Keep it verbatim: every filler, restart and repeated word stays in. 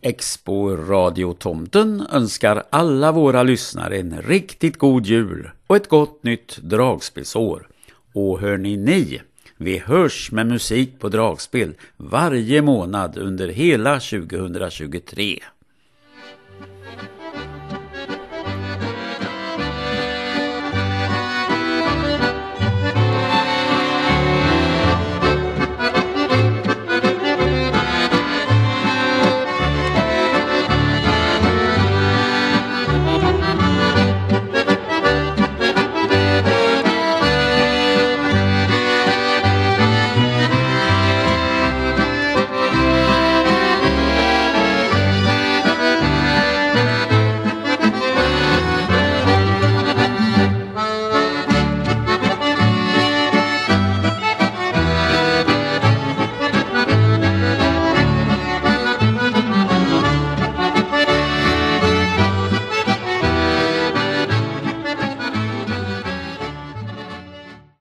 Expo-radiotomten önskar alla våra lyssnare en riktigt god jul och ett gott nytt dragspelsår. Och hörni ni, vi hörs med musik på dragspel varje månad under hela tjugohundratjugotre.